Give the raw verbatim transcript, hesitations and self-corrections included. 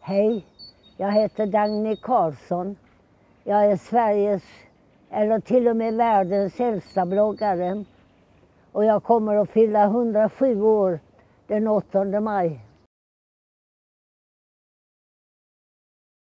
Hej, jag heter Dagny Karlsson. Jag är Sveriges, eller till och med världens äldsta bloggare. Och jag kommer att fylla hundrasju år den åttonde maj.